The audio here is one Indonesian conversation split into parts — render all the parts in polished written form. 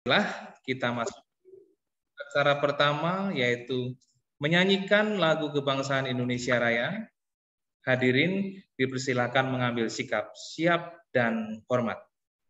Kita masuk acara pertama, yaitu menyanyikan lagu kebangsaan Indonesia Raya. Hadirin dipersilakan mengambil sikap siap dan hormat.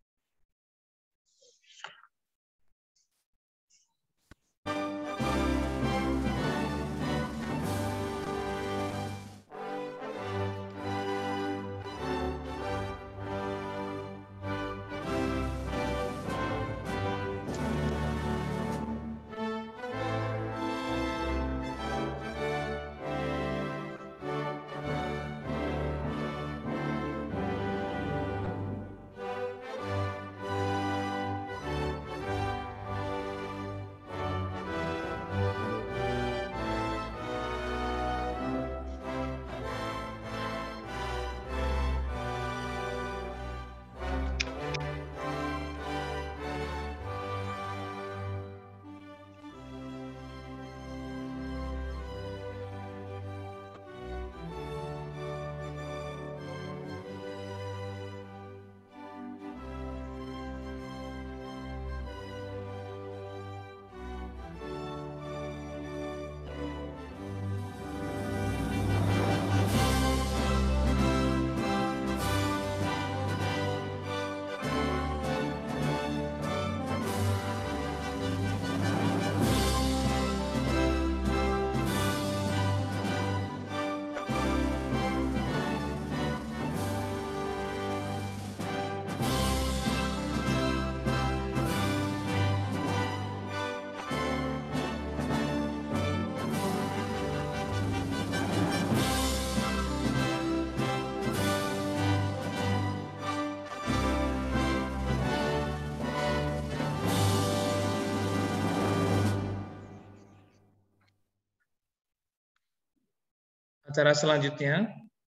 Acara selanjutnya,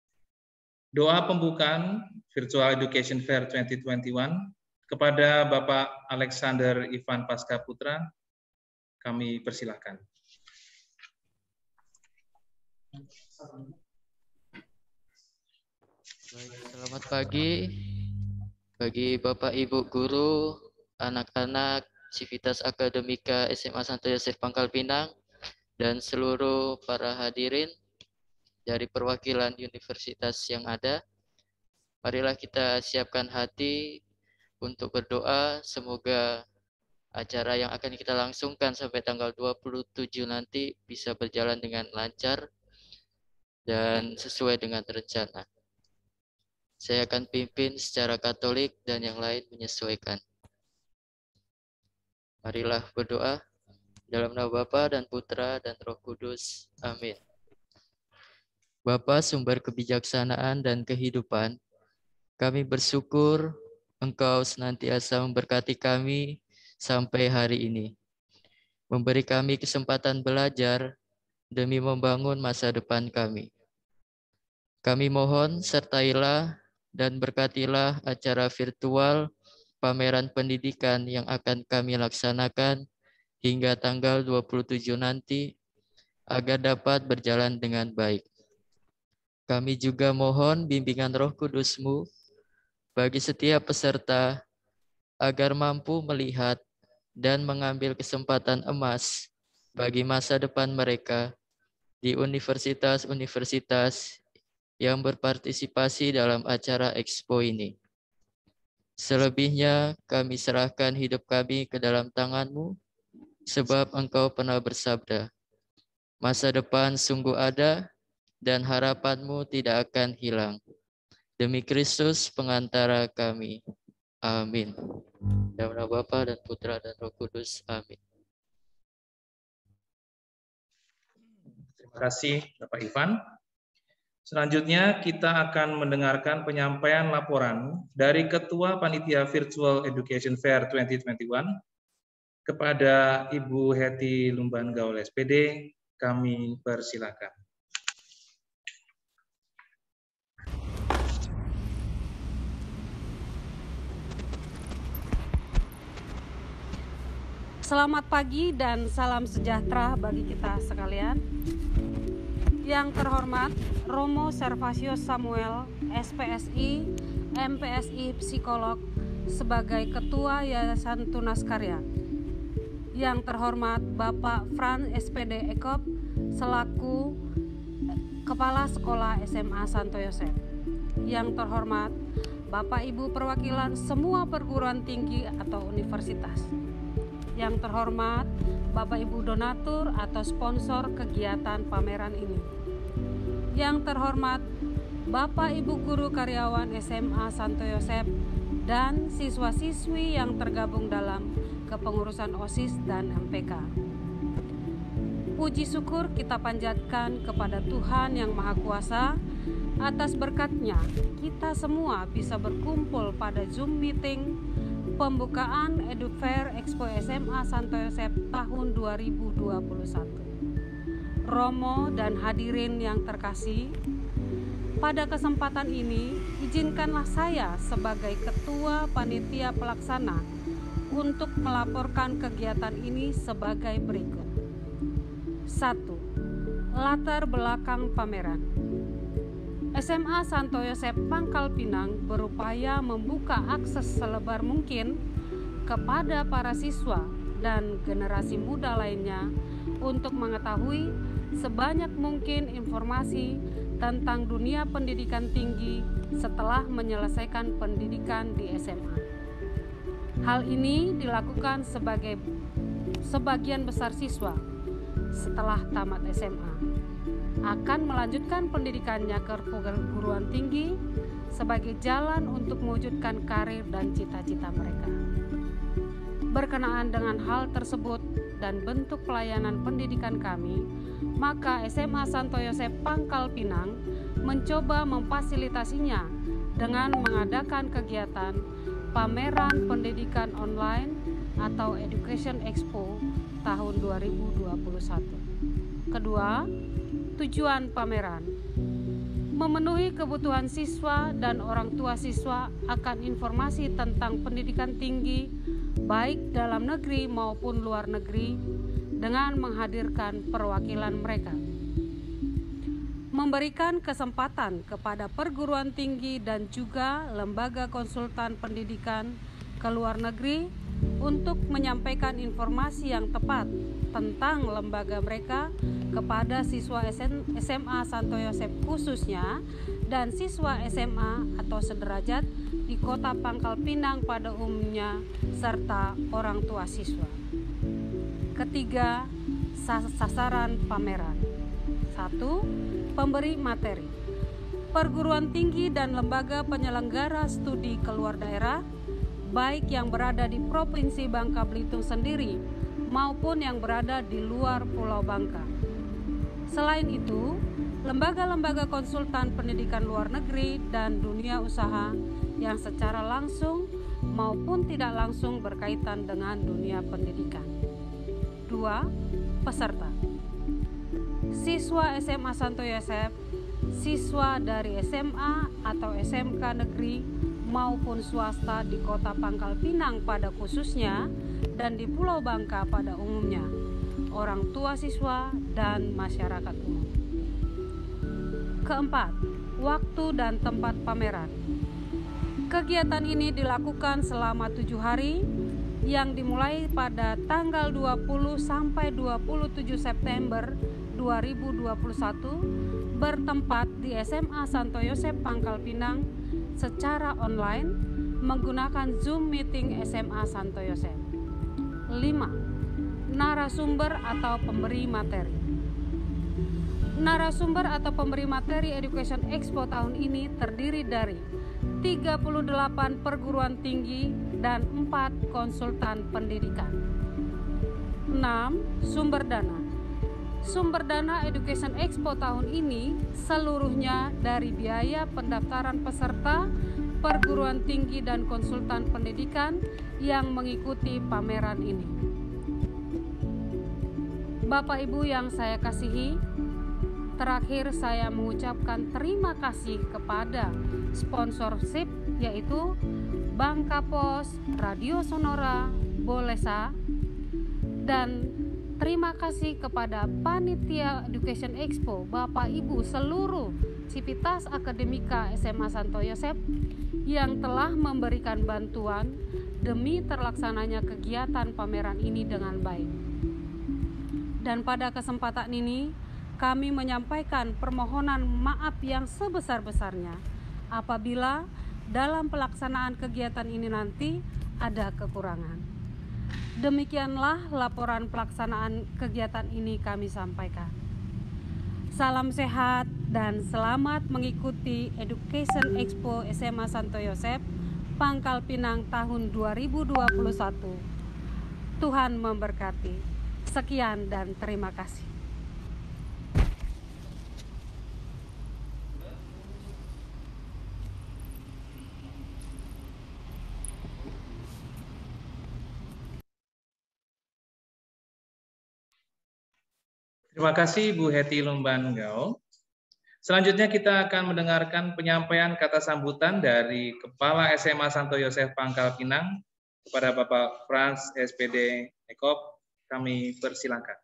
doa pembukaan Virtual Education Fair 2021 kepada Bapak Alexander Ivan Paskaputra, kami persilahkan. Baik, selamat pagi bagi Bapak Ibu guru, anak-anak Civitas Akademika SMA Santo Yosef Pangkal Pinang, dan seluruh para hadirin dari perwakilan universitas yang ada. Marilah kita siapkan hati untuk berdoa, semoga acara yang akan kita langsungkan sampai tanggal 27 nanti bisa berjalan dengan lancar dan sesuai dengan rencana. Saya akan pimpin secara Katolik dan yang lain menyesuaikan. Marilah berdoa dalam nama Bapa dan Putra dan Roh Kudus. Amin. Bapa sumber kebijaksanaan dan kehidupan, kami bersyukur Engkau senantiasa memberkati kami sampai hari ini. Memberi kami kesempatan belajar demi membangun masa depan kami. Kami mohon sertailah dan berkatilah acara virtual pameran pendidikan yang akan kami laksanakan hingga tanggal 27 nanti agar dapat berjalan dengan baik. Kami juga mohon bimbingan Roh Kudus-Mu bagi setiap peserta agar mampu melihat dan mengambil kesempatan emas bagi masa depan mereka di universitas-universitas yang berpartisipasi dalam acara Expo ini. Selebihnya kami serahkan hidup kami ke dalam tangan-Mu, sebab Engkau pernah bersabda, masa depan sungguh ada dan harapan-Mu tidak akan hilang. Demi Kristus pengantara kami. Amin. Dalam nama Bapa dan Putra dan Roh Kudus. Amin. Terima kasih Bapak Ivan. Selanjutnya kita akan mendengarkan penyampaian laporan dari Ketua Panitia Virtual Education Fair 2021 kepada Ibu Heti Lumban Gaul SPD. Kami persilakan. Selamat pagi dan salam sejahtera bagi kita sekalian. Yang terhormat Romo Servasius Samuel, SPSI, MPSI Psikolog, sebagai Ketua Yayasan Tunas Karya, Yang terhormat Bapak Frans SPD Ekop selaku Kepala Sekolah SMA Santo Yosef. Yang terhormat Bapak Ibu perwakilan semua perguruan tinggi atau universitas. Yang terhormat Bapak Ibu donatur atau sponsor kegiatan pameran ini. Yang terhormat Bapak Ibu guru karyawan SMA Santo Yosef dan siswa-siswi yang tergabung dalam kepengurusan OSIS dan MPK. Puji syukur kita panjatkan kepada Tuhan yang Maha Kuasa atas berkat-Nya kita semua bisa berkumpul pada Zoom meeting pembukaan EduFair Expo SMA Santo Yosef tahun 2021. Romo dan hadirin yang terkasih, pada kesempatan ini izinkanlah saya sebagai Ketua Panitia Pelaksana untuk melaporkan kegiatan ini sebagai berikut. 1. Latar belakang pameran. SMA Santo Yosef Pangkal Pinang berupaya membuka akses selebar mungkin kepada para siswa dan generasi muda lainnya untuk mengetahui sebanyak mungkin informasi tentang dunia pendidikan tinggi setelah menyelesaikan pendidikan di SMA. Hal ini dilakukan sebagai sebagian besar siswa setelah tamat SMA akan melanjutkan pendidikannya ke perguruan tinggi sebagai jalan untuk mewujudkan karir dan cita-cita mereka. Berkenaan dengan hal tersebut dan bentuk pelayanan pendidikan kami, maka SMA Santo Yosef Pangkal Pinang mencoba memfasilitasinya dengan mengadakan kegiatan pameran pendidikan online atau Education Expo tahun 2021. Kedua, tujuan pameran memenuhi kebutuhan siswa dan orang tua siswa akan informasi tentang pendidikan tinggi baik dalam negeri maupun luar negeri dengan menghadirkan perwakilan mereka. Memberikan kesempatan kepada perguruan tinggi dan juga lembaga konsultan pendidikan ke luar negeri untuk menyampaikan informasi yang tepat tentang lembaga mereka kepada siswa SMA Santo Yosef khususnya dan siswa SMA atau sederajat di Kota Pangkal Pinang pada umumnya serta orang tua siswa. Ketiga, sasaran pameran. 1. Pemberi materi. Perguruan tinggi dan lembaga penyelenggara studi keluar daerah baik yang berada di Provinsi Bangka Belitung sendiri maupun yang berada di luar Pulau Bangka. Selain itu, lembaga-lembaga konsultan pendidikan luar negeri dan dunia usaha yang secara langsung maupun tidak langsung berkaitan dengan dunia pendidikan. 2. Peserta. Siswa SMA Santo Yosef, siswa dari SMA atau SMK negeri maupun swasta di Kota Pangkal Pinang pada khususnya dan di Pulau Bangka pada umumnya, orang tua siswa dan masyarakat umum. Keempat, waktu dan tempat pameran. Kegiatan ini dilakukan selama 7 hari yang dimulai pada tanggal 20 sampai 27 September 2021 bertempat di SMA Santo Yosef Pangkal Pinang secara online menggunakan Zoom meeting SMA Santo Yosef. 5. Narasumber atau pemberi materi. Narasumber atau pemberi materi Education Expo tahun ini terdiri dari 38 perguruan tinggi dan 4 konsultan pendidikan. 6. Sumber dana. Sumber dana Education Expo tahun ini seluruhnya dari biaya pendaftaran peserta perguruan tinggi dan konsultan pendidikan yang mengikuti pameran ini. Bapak Ibu yang saya kasihi, terakhir saya mengucapkan terima kasih kepada sponsorship yaitu Bangka Pos, Radio Sonora, Bolesa, dan terima kasih kepada Panitia Education Expo, Bapak Ibu seluruh Civitas Akademika SMA Santo Yosef yang telah memberikan bantuan demi terlaksananya kegiatan pameran ini dengan baik. Dan pada kesempatan ini, kami menyampaikan permohonan maaf yang sebesar-besarnya apabila dalam pelaksanaan kegiatan ini nanti ada kekurangan. Demikianlah laporan pelaksanaan kegiatan ini kami sampaikan. Salam sehat dan selamat mengikuti Education Expo SMA Santo Yosef Pangkal Pinang tahun 2021. Tuhan memberkati. Sekian dan terima kasih. Terima kasih Bu Heti Lumbanggau. Selanjutnya kita akan mendengarkan penyampaian kata sambutan dari Kepala SMA Santo Yosef Pangkal Pinang kepada Bapak Frans SPD Ekop. Kami persilakan.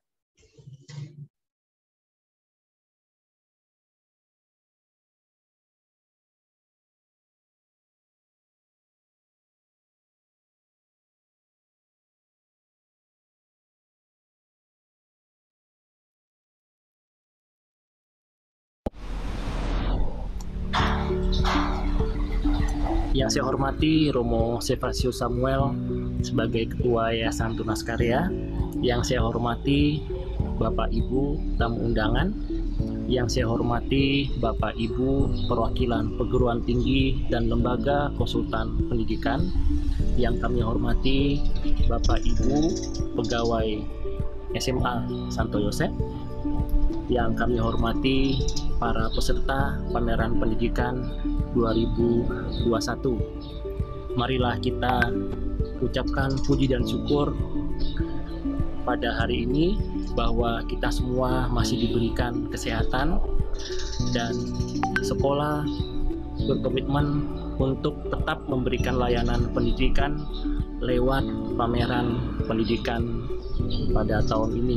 Yang saya hormati Romo Servasius Samuel sebagai Ketua Yayasan Tunas Karya, yang saya hormati Bapak Ibu tamu undangan, yang saya hormati Bapak Ibu perwakilan perguruan tinggi dan lembaga konsultan pendidikan, yang kami hormati Bapak Ibu pegawai SMA Santo Yosef, yang kami hormati para peserta pameran pendidikan 2021. Marilah kita ucapkan puji dan syukur pada hari ini bahwa kita semua masih diberikan kesehatan dan sekolah berkomitmen untuk tetap memberikan layanan pendidikan lewat pameran pendidikan pada tahun ini.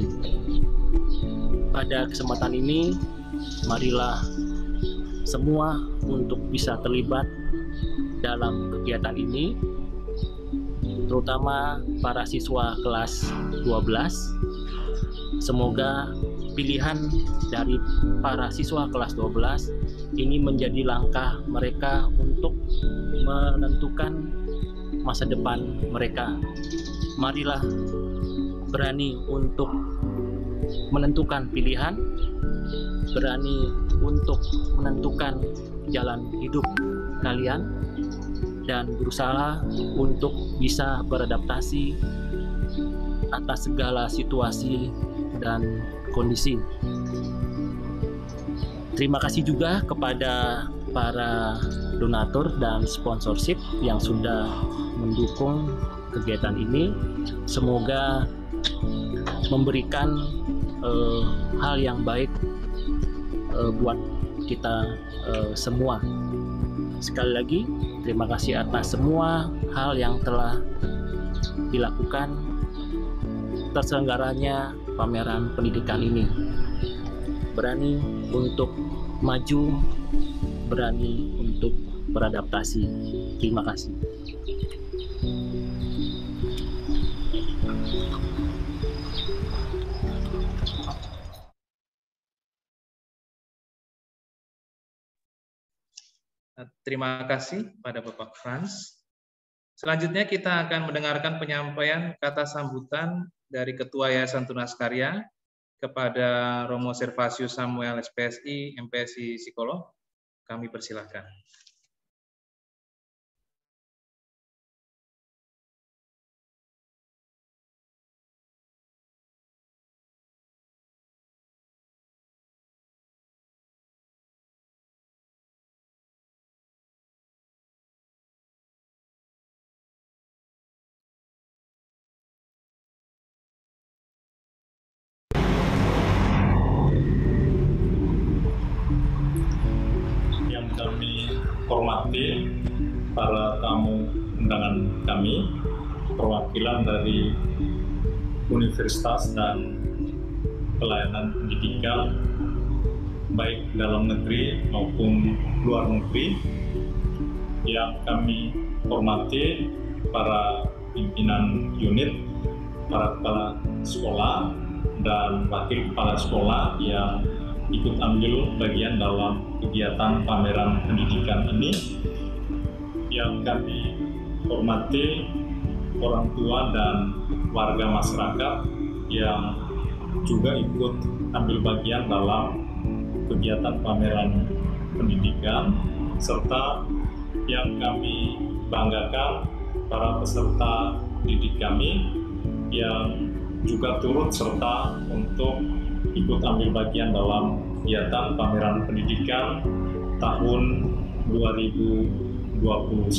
Pada kesempatan ini, marilah semua untuk bisa terlibat dalam kegiatan ini, terutama para siswa kelas 12. Semoga pilihan dari para siswa kelas 12 ini menjadi langkah mereka untuk menentukan masa depan mereka. Marilah berani untuk menentukan pilihan, berani untuk menentukan jalan hidup kalian, dan berusaha untuk bisa beradaptasi atas segala situasi dan kondisi. Terima kasih juga kepada para donatur dan sponsorship yang sudah mendukung kegiatan ini. Semoga memberikan hal yang baik buat kita semua. Sekali lagi, terima kasih atas semua hal yang telah dilakukan terselenggaranya pameran pendidikan ini. Berani untuk maju, berani untuk beradaptasi. Terima kasih. Terima kasih pada Bapak Frans. Selanjutnya kita akan mendengarkan penyampaian kata sambutan dari Ketua Yayasan Tunas Karya kepada Romo Servasius Samuel SPSI, MPSI Psikolog. Kami persilahkan. Kami hormati para tamu undangan kami, perwakilan dari universitas dan pelayanan pendidikan baik dalam negeri maupun luar negeri. Yang kami hormati para pimpinan unit, para kepala sekolah, dan wakil kepala sekolah yang ikut ambil bagian dalam kegiatan pameran pendidikan ini. Yang kami hormati orang tua dan warga masyarakat yang juga ikut ambil bagian dalam kegiatan pameran pendidikan, serta yang kami banggakan para peserta didik kami yang juga turut serta untuk ikut ambil bagian dalam kegiatan pameran pendidikan tahun 2021.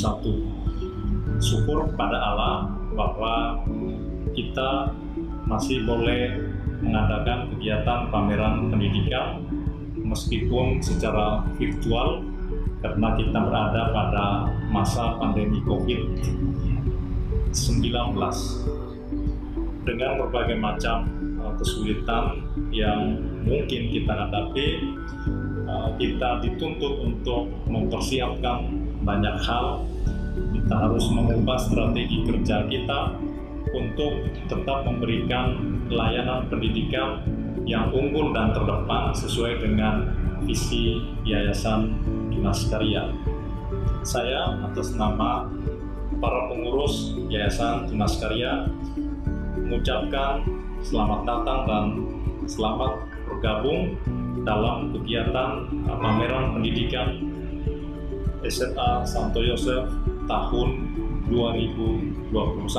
Syukur kepada Allah bahwa kita masih boleh mengadakan kegiatan pameran pendidikan meskipun secara virtual, karena kita berada pada masa pandemi COVID-19 dengan berbagai macam kesulitan yang mungkin kita hadapi. Kita dituntut untuk mempersiapkan banyak hal. Kita harus mengubah strategi kerja kita untuk tetap memberikan layanan pendidikan yang unggul dan terdepan sesuai dengan visi Yayasan Tunas Karya. Saya atas nama para pengurus Yayasan Tunas Karya mengucapkan selamat datang dan selamat bergabung dalam kegiatan pameran pendidikan SMA Santo Yosef tahun 2021,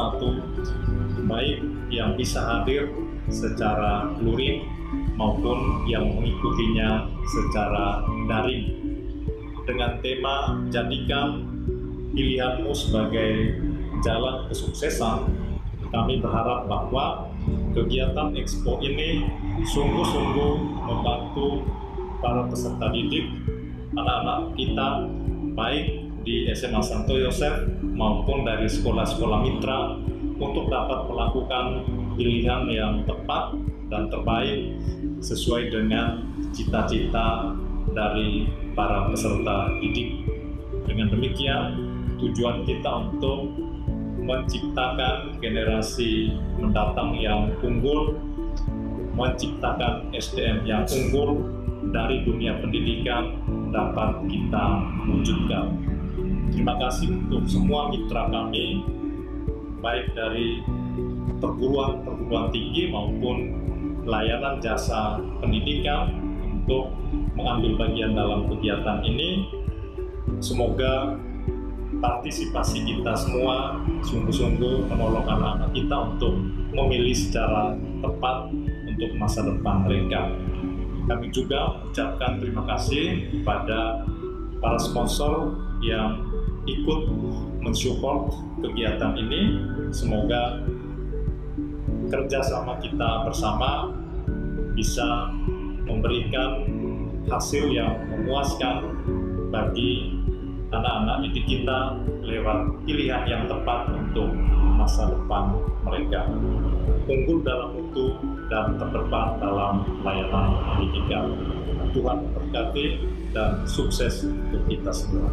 baik yang bisa hadir secara luring maupun yang mengikutinya secara daring, dengan tema "Jadikan Pilihanmu Sebagai Jalan Kesuksesan". Kami berharap bahwa kegiatan Expo ini sungguh-sungguh membantu para peserta didik, anak-anak kita, baik di SMA Santo Yosef maupun dari sekolah-sekolah mitra, untuk dapat melakukan pilihan yang tepat dan terbaik sesuai dengan cita-cita dari para peserta didik. Dengan demikian, tujuan kita untuk menciptakan generasi mendatang yang unggul, menciptakan SDM yang unggul dari dunia pendidikan dapat kita wujudkan. Terima kasih untuk semua mitra kami, baik dari perguruan tinggi maupun layanan jasa pendidikan, untuk mengambil bagian dalam kegiatan ini. Semoga partisipasi kita semua sungguh-sungguh menolong anak-anak kita untuk memilih secara tepat untuk masa depan mereka. Kami juga ucapkan terima kasih kepada para sponsor yang ikut mensupport kegiatan ini. Semoga kerjasama kita bersama bisa memberikan hasil yang memuaskan bagi anak-anak didik kita lewat pilihan yang tepat untuk masa depan mereka, unggul dalam mutu dan terdepan dalam layanan pendidikan. Tuhan memberkati dan sukses untuk kita semua.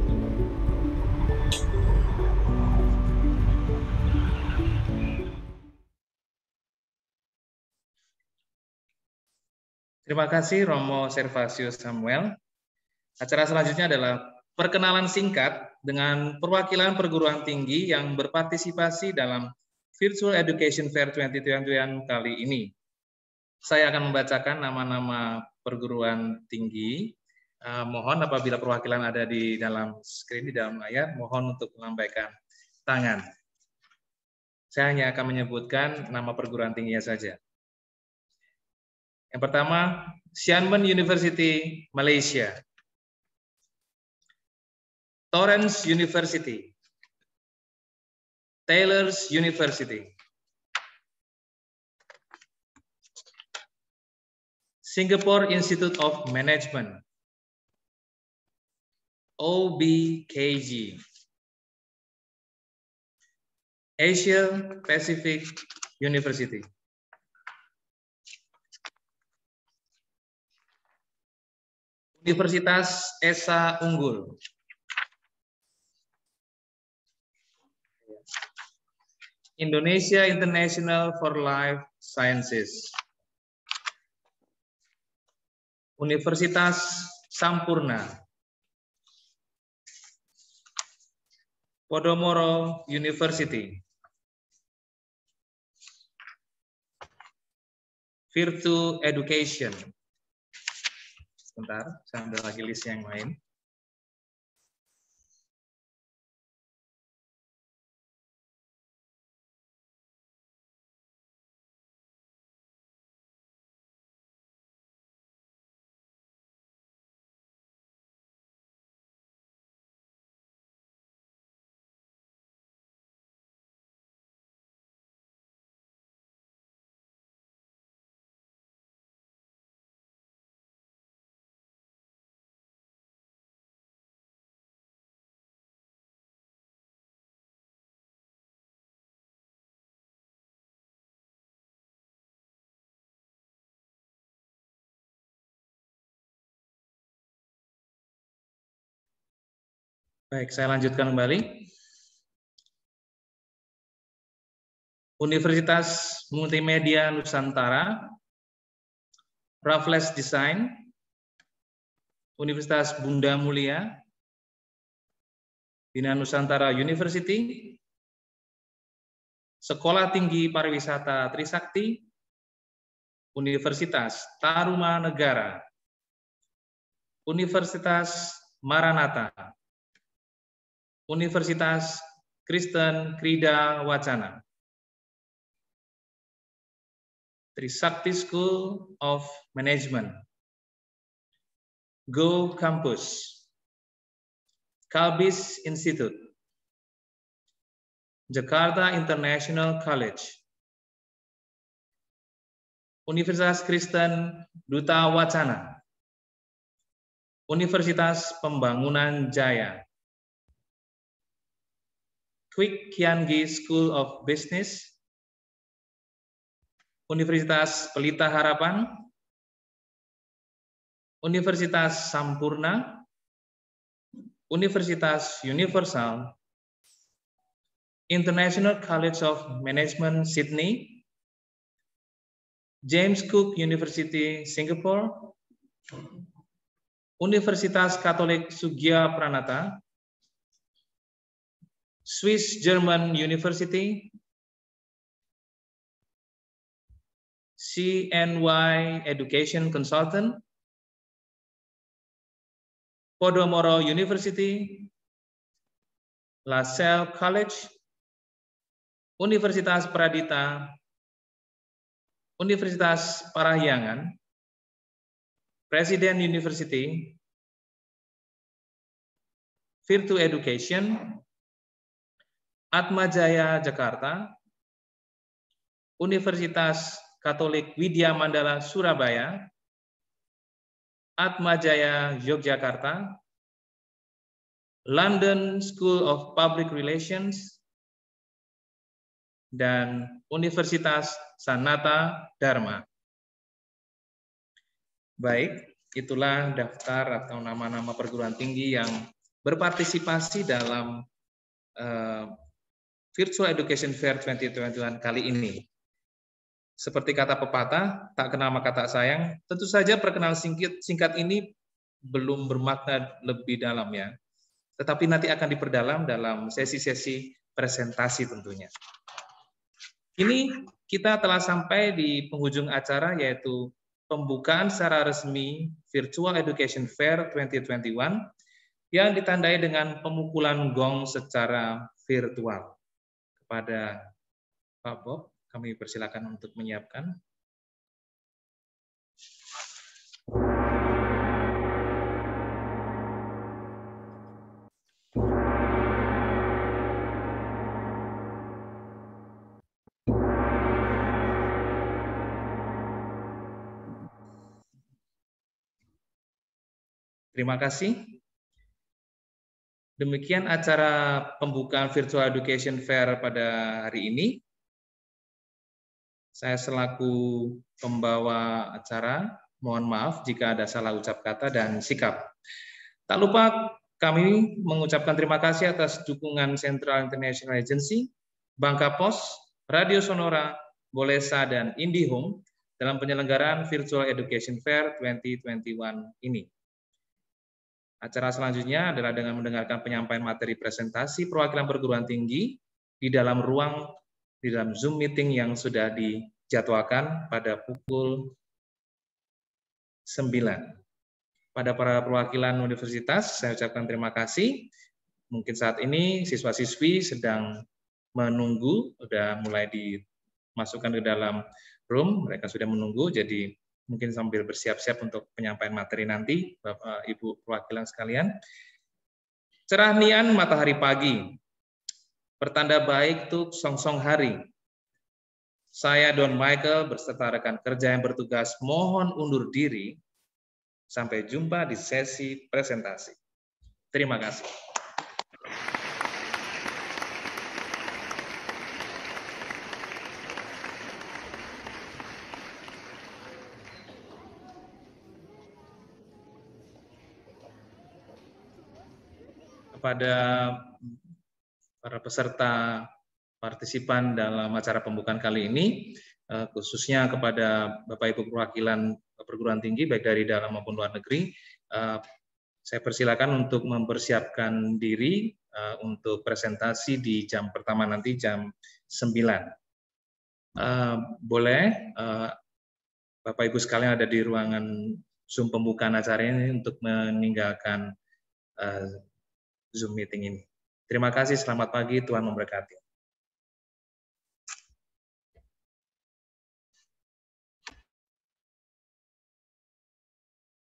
Terima kasih Romo Servasius Samuel. Acara selanjutnya adalah perkenalan singkat dengan perwakilan perguruan tinggi yang berpartisipasi dalam Virtual Education Fair 2021 kali ini. Saya akan membacakan nama-nama perguruan tinggi. Mohon apabila perwakilan ada di dalam screen, di dalam layar, mohon untuk melambaikan tangan. Saya hanya akan menyebutkan nama perguruan tingginya saja. Yang pertama, Xiamen University, Malaysia. Torrens University, Taylor's University, Singapore Institute of Management, OBKG, Asia Pacific University, Universitas Esa Unggul, Indonesia International for Life Sciences. Universitas Sampurna. Podomoro University. Virtu Education. Sebentar, saya ambil lagi list yang lain. Baik, saya lanjutkan kembali. Universitas Multimedia Nusantara, Raffles Design, Universitas Bunda Mulia, Bina Nusantara University, Sekolah Tinggi Pariwisata Trisakti, Universitas Tarumanegara, Universitas Maranatha, Universitas Kristen Krida Wacana, Trisakti School of Management, Go Campus, Kalbis Institute, Jakarta International College, Universitas Kristen Duta Wacana, Universitas Pembangunan Jaya, Kwik Kiangi School of Business, Universitas Pelita Harapan, Universitas Sampurna, Universitas Universal, International College of Management Sydney, James Cook University Singapore, Universitas Katolik Sugya Pranata, Swiss German University, CNY Education Consultant, Podomoro University, La Salle College, Universitas Pradita, Universitas Parahyangan, Presiden University, Virtu Education, Atmajaya Jakarta, Universitas Katolik Widya Mandala Surabaya, Atmajaya Yogyakarta, London School of Public Relations, dan Universitas Sanata Dharma. Baik, itulah daftar atau nama-nama perguruan tinggi yang berpartisipasi dalam Virtual Education Fair 2021 kali ini. Seperti kata pepatah, tak kenal maka tak sayang. Tentu saja perkenalan singkat ini belum bermakna lebih dalam ya. Tetapi nanti akan diperdalam dalam sesi-sesi presentasi tentunya. Ini kita telah sampai di penghujung acara, yaitu pembukaan secara resmi Virtual Education Fair 2021 yang ditandai dengan pemukulan gong secara virtual. Kepada Pak Bob, kami persilakan untuk menyiapkan. Terima kasih. Demikian acara pembukaan Virtual Education Fair pada hari ini. Saya selaku pembawa acara, mohon maaf jika ada salah ucap kata dan sikap. Tak lupa kami mengucapkan terima kasih atas dukungan Central International Agency, Bangka Pos, Radio Sonora, Bolesa, dan IndiHome dalam penyelenggaraan Virtual Education Fair 2021 ini. Acara selanjutnya adalah dengan mendengarkan penyampaian materi presentasi perwakilan perguruan tinggi di dalam Zoom meeting yang sudah dijadwalkan pada pukul 9. Pada para perwakilan universitas, saya ucapkan terima kasih. Mungkin saat ini siswa-siswi sedang menunggu, sudah mulai dimasukkan ke dalam room, mereka sudah menunggu, jadi mungkin sambil bersiap-siap untuk penyampaian materi nanti, Bapak Ibu perwakilan sekalian. Cerah nian matahari pagi, pertanda baik tuk songsong hari. Saya Don Michael berserta rekan kerja yang bertugas mohon undur diri. Sampai jumpa di sesi presentasi. Terima kasih. Kepada para peserta partisipan dalam acara pembukaan kali ini, khususnya kepada Bapak Ibu perwakilan perguruan tinggi baik dari dalam maupun luar negeri, saya persilakan untuk mempersiapkan diri untuk presentasi di jam pertama nanti jam 9. Boleh Bapak Ibu sekalian ada di ruangan Zoom pembukaan acara ini untuk meninggalkan Zoom meeting ini. Terima kasih, selamat pagi, Tuhan memberkati.